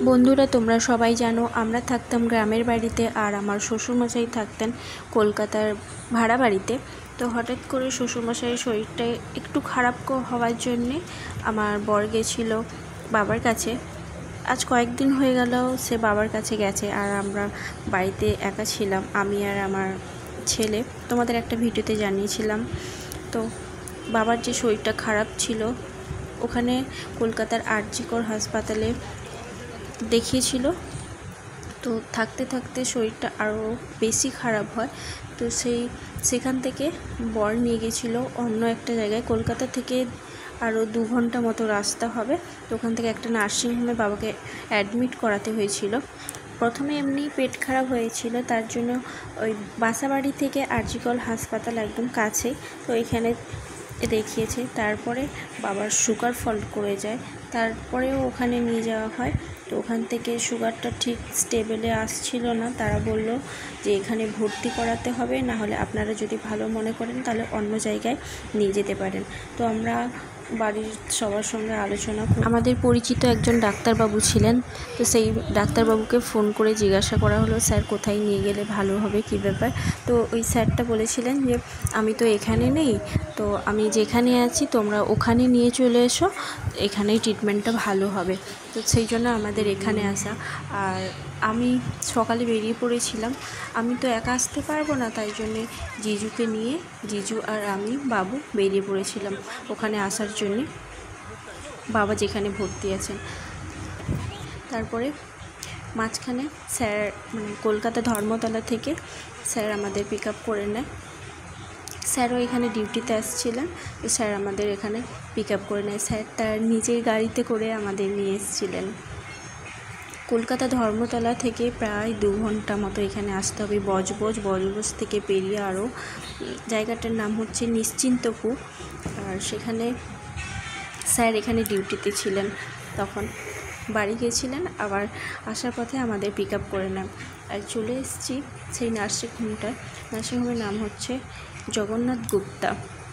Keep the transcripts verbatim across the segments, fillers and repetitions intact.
বন্ধুরা, তোমরা সবাই জানো আমরা থাকতাম গ্রামের বাড়িতে আর আমার শ্বশুরমশাই থাকতেন কলকাতার ভাড়া বাড়িতে। তো হঠাৎ করে শ্বশুরমশাইয়ের শরীরটা একটু খারাপ হওয়ার জন্যে আমার বর গেছিল বাবার কাছে। আজ কয়েকদিন হয়ে গেল সে বাবার কাছে গেছে আর আমরা বাড়িতে একা ছিলাম, আমি আর আমার ছেলে। তোমাদের একটা ভিডিওতে জানিয়েছিলাম। তো বাবার যে শরীরটা খারাপ ছিল ওখানে কলকাতার আরজি কর হাসপাতালে দেখিয়েছিল। তো থাকতে থাকতে শরীরটা আরও বেশি খারাপ হয়। তো সেই সেখান থেকে বর নিয়ে গেছিলো অন্য একটা জায়গায়, কলকাতা থেকে আরও দু ঘন্টা মতো রাস্তা হবে। তো ওখান থেকে একটা নার্সিংহোমে বাবাকে অ্যাডমিট করাতে হয়েছিল। প্রথমে এমনি পেট খারাপ হয়েছিল, তার জন্য ওই বাসাবাড়ি থেকে আরজি কর হাসপাতাল একদম কাছেই, তো এখানে দেখিয়েছে। তারপরে বাবার সুগার ফল্ট করে যায়, তারপরেও ওখানে নিয়ে যাওয়া হয়। তো ওখান থেকে সুগারটা ঠিক স্টেবেলে আসছিল না, তারা বলল যে এখানে ভর্তি করাতে হবে, না হলে আপনারা যদি ভালো মনে করেন তাহলে অন্য জায়গায় নিয়ে যেতে পারেন। তো আমরা বাড়ির সবার সঙ্গে আলোচনা করি। আমাদের পরিচিত একজন ডাক্তারবাবু ছিলেন, তো সেই ডাক্তারবাবুকে ফোন করে জিজ্ঞাসা করা হলো, স্যার কোথায় নিয়ে গেলে ভালো হবে, কী ব্যাপার। তো ওই স্যারটা বলেছিলেন যে আমি তো এখানে নেই, তো আমি যেখানে আছি তোমরা ওখানে নিয়ে চলে এসো, এখানেই ট্রিটমেন্টটা ভালো হবে। তো সেই জন্য আমাদের এখানে আসা। আর আমি সকালে বেরিয়ে পড়েছিলাম, আমি তো একা আসতে পারবো না, তাই জন্যে জিজুকে নিয়ে জিজু আর আমি বাবু বেরিয়ে পড়েছিলাম ওখানে আসার জন্যে, বাবা যেখানে ভর্তি আছেন। তারপরে মাঝখানে স্যার মানে কলকাতা ধর্মতলা থেকে স্যার আমাদের পিক আপ করে নেয়। স্যারও এখানে ডিউটিতে আসছিলেন, তো স্যার আমাদের এখানে পিক আপ করে নেয়। স্যার তার নিজের গাড়িতে করে আমাদের নিয়ে এসেছিলেন। কলকাতা ধর্মতলা থেকে প্রায় দু ঘন্টা মতো এখানে আসতে হবে বজবজ। বজবজ থেকে পেরিয়ে আরও জায়গাটার নাম হচ্ছে নিশ্চিন্তপুর। আর সেখানে স্যার এখানে ডিউটিতে ছিলেন, তখন বাড়ি গিয়েছিলেন, আবার আসার পথে আমাদের পিক আপ করে নেন। আর চলে এসেছি সেই নার্সিংহোমটায়। নার্সিংহোমের নাম হচ্ছে জগন্নাথ গুপ্তা।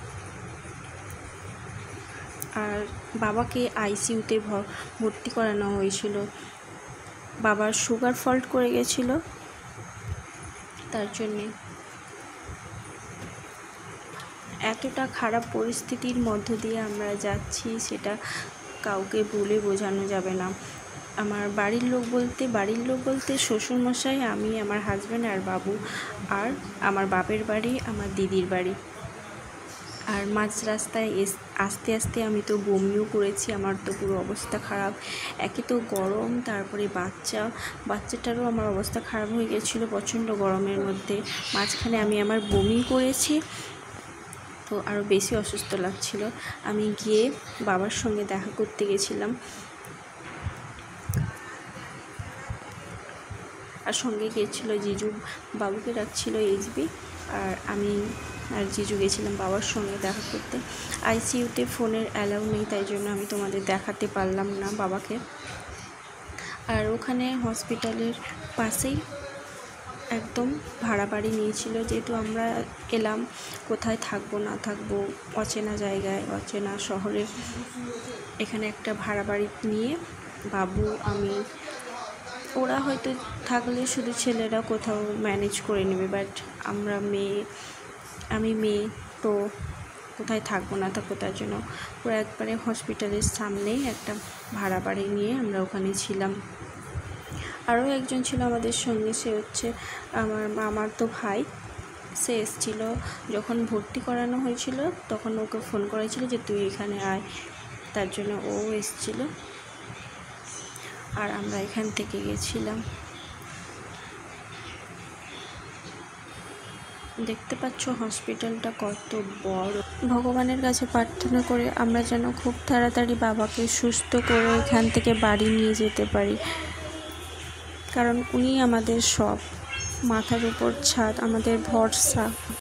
আর বাবাকে আইসিইউতে ভর্তি করানো হয়েছিল। বাবার সুগার ফল্ট করে গেছিলো, তার জন্যে এতটা খারাপ পরিস্থিতির মধ্য দিয়ে আমরা যাচ্ছি সেটা কাউকে বলে বোঝানো যাবে না। আমার বাড়ির লোক বলতে বাড়ির লোক বলতে শ্বশুরমশাই, আমি, আমার হাজব্যান্ড আর বাবু, আর আমার বাপের বাড়ি, আমার দিদির বাড়ি। আর মাঝ রাস্তায় এস আস্তে আস্তে আমি তো বমিও করেছি, আমার তো পুরো অবস্থা খারাপ। একে তো গরম, তারপরে বাচ্চা বাচ্চাটারও আমার অবস্থা খারাপ হয়ে গেছিলো প্রচণ্ড গরমের মধ্যে। মাঝখানে আমি আমার বমি করেছি, তো আরও বেশি অসুস্থ লাগছিল। আমি গিয়ে বাবার সঙ্গে দেখা করতে গেছিলাম, আর সঙ্গে গিয়েছিল জিজু, বাবুকে ডাকছিল এইচবি, আর আমি আর জিজু গেছিলাম বাবার সঙ্গে দেখা করতে। আইসিইউতে ফোনের অ্যালাউ নেই, তাই জন্য আমি তোমাদের দেখাতে পারলাম না বাবাকে। আর ওখানে হসপিটালের পাশেই একদম ভাড়া বাড়ি নিয়েছিল, যেহেতু আমরা এলাম কোথায় থাকবো না থাকবো অচেনা জায়গায়, অচেনা শহরে, এখানে একটা ভাড়া বাড়ি নিয়ে বাবু, আমি, ওরা হয়তো থাকলে শুধু ছেলেরা কোথাও ম্যানেজ করে নেবে, বাট আমরা মেয়ে আমি মেয়ে তো কোথায় থাকবো না থাকবো, তার জন্য পুরো একবারে হসপিটালের সামনেই একটা ভাড়া বাড়ি নিয়ে আমরা ওখানে ছিলাম। আরও একজন ছিল আমাদের সঙ্গে, সে হচ্ছে আমার মামার তো ভাই। সে এসেছিলো যখন ভর্তি করানো হয়েছিল, তখন ওকে ফোন করেছিল যে তুই এখানে আয়, তার জন্য ও এসেছিলো। আর আমরা এখান থেকে গেছিলাম। দেখতে পাচ্ছ হসপিটালটা কত বড়। ভগবানের কাছে প্রার্থনা করে আমরা যেন খুব তাড়াতাড়ি বাবাকে সুস্থ করে এখান থেকে বাড়ি নিয়ে যেতে পারি, কারণ উনি আমাদের সব, মাথার উপর ছাদ, আমাদের ভরসা।